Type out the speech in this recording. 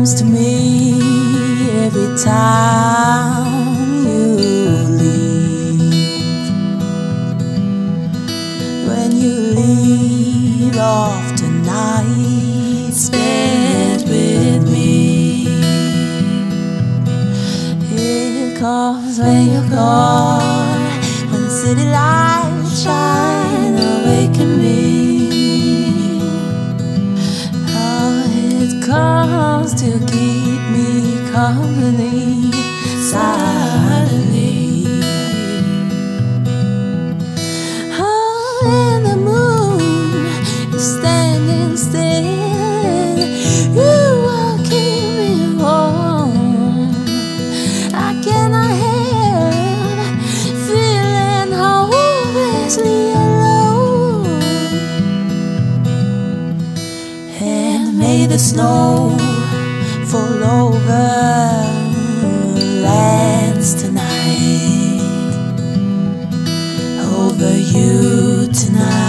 comes to me every time you leave. When you leave off tonight, spent with me. It comes when you're gone, when the city lights shine, awaken me. Comes to keep me company silently. Oh, and the moon is standing still. You will keep me warm. I cannot help feeling hopelessly alone. And may the snow fall over lands tonight, over you tonight.